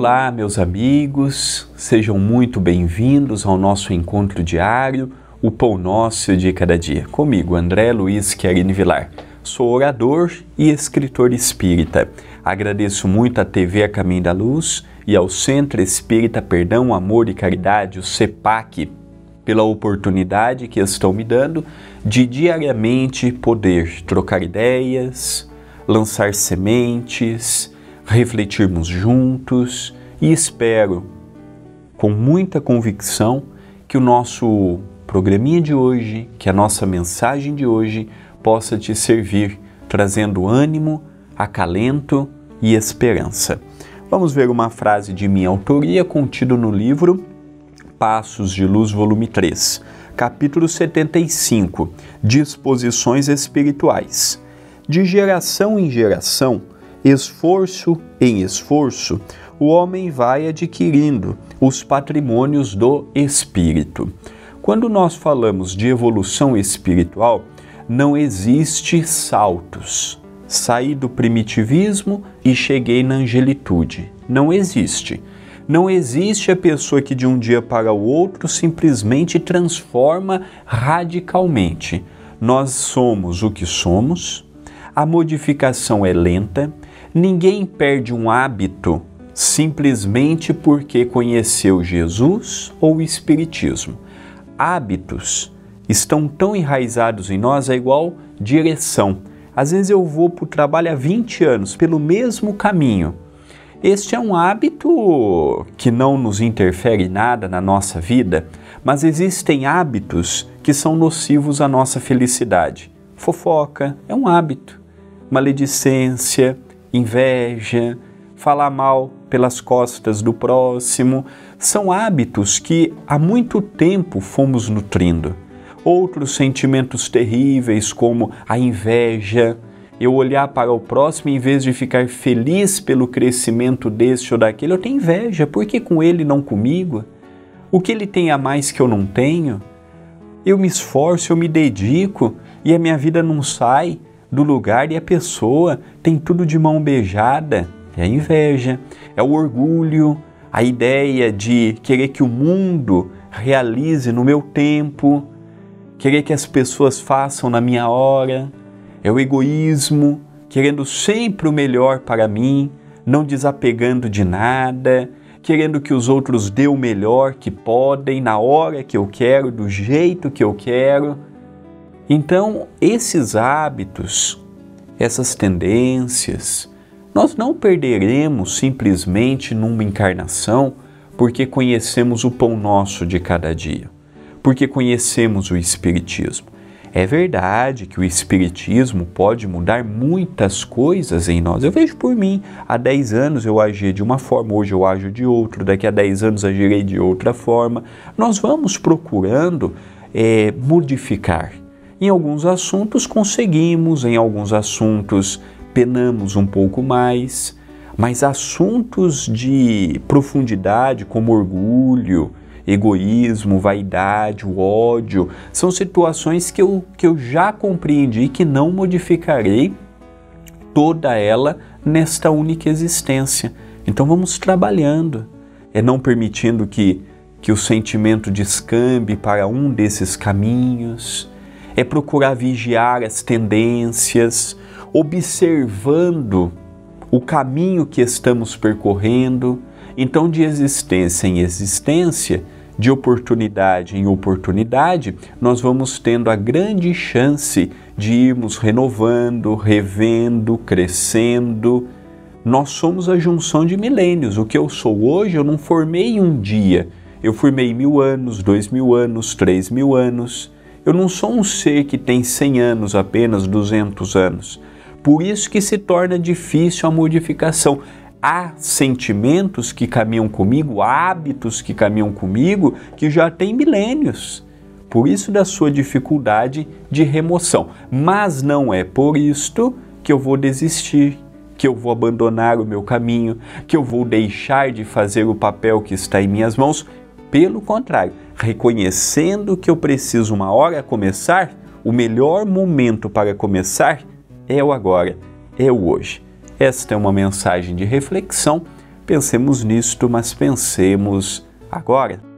Olá, meus amigos, sejam muito bem-vindos ao nosso encontro diário, o Pão Nosso de Cada Dia. Comigo, André Luiz Querini Vilar. Sou orador e escritor espírita. Agradeço muito à TV A Caminho da Luz e ao Centro Espírita Perdão, Amor e Caridade, o CEPAC, pela oportunidade que estão me dando de diariamente poder trocar ideias, lançar sementes, refletirmos juntos e espero, com muita convicção, que o nosso programinha de hoje, que a nossa mensagem de hoje possa te servir, trazendo ânimo, acalento e esperança. Vamos ver uma frase de minha autoria contida no livro Passos de Luz, volume 3, capítulo 75, Disposições Espirituais. De geração em geração, esforço em esforço, o homem vai adquirindo os patrimônios do espírito. Quando nós falamos de evolução espiritual, não existe saltos. Saí do primitivismo e cheguei na angelitude. Não existe. Não existe a pessoa que de um dia para o outro simplesmente transforma radicalmente. Nós somos o que somos, a modificação é lenta, ninguém perde um hábito simplesmente porque conheceu Jesus ou o Espiritismo. Hábitos estão tão enraizados em nós, é igual direção. Às vezes eu vou para o trabalho há 20 anos, pelo mesmo caminho. Este é um hábito que não nos interfere nada na nossa vida, mas existem hábitos que são nocivos à nossa felicidade. Fofoca é um hábito, maledicência, inveja, falar mal pelas costas do próximo, são hábitos que há muito tempo fomos nutrindo. Outros sentimentos terríveis como a inveja, eu olhar para o próximo em vez de ficar feliz pelo crescimento deste ou daquele, eu tenho inveja, por que com ele não comigo? O que ele tem a mais que eu não tenho? Eu me esforço, eu me dedico e a minha vida não sai do lugar e a pessoa tem tudo de mão beijada. É a inveja, é o orgulho, a ideia de querer que o mundo realize no meu tempo, querer que as pessoas façam na minha hora, é o egoísmo, querendo sempre o melhor para mim, não desapegando de nada, querendo que os outros dêem o melhor que podem, na hora que eu quero, do jeito que eu quero. Então, esses hábitos, essas tendências, nós não perderemos simplesmente numa encarnação porque conhecemos o pão nosso de cada dia, porque conhecemos o Espiritismo. É verdade que o Espiritismo pode mudar muitas coisas em nós. Eu vejo por mim, há 10 anos eu agia de uma forma, hoje eu ajo de outra, daqui a 10 anos agirei de outra forma. Nós vamos procurando modificar. Em alguns assuntos conseguimos, em alguns assuntos penamos um pouco mais, mas assuntos de profundidade como orgulho, egoísmo, vaidade, o ódio, são situações que eu já compreendi que não modificarei toda ela nesta única existência. Então vamos trabalhando, não permitindo que o sentimento descambe para um desses caminhos, procurar vigiar as tendências, observando o caminho que estamos percorrendo. Então, de existência em existência, de oportunidade em oportunidade, nós vamos tendo a grande chance de irmos renovando, revendo, crescendo. Nós somos a junção de milênios. O que eu sou hoje, eu não formei em um dia. Eu formei 1000 anos, 2000 anos, 3000 anos. Eu não sou um ser que tem 100 anos, apenas 200 anos. Por isso que se torna difícil a modificação. Há sentimentos que caminham comigo, hábitos que caminham comigo, que já têm milênios. Por isso da sua dificuldade de remoção. Mas não é por isto que eu vou desistir, que eu vou abandonar o meu caminho, que eu vou deixar de fazer o papel que está em minhas mãos. Pelo contrário, reconhecendo que eu preciso uma hora começar, o melhor momento para começar é o agora, é o hoje. Esta é uma mensagem de reflexão Pensemos nisto, mas pensemos agora.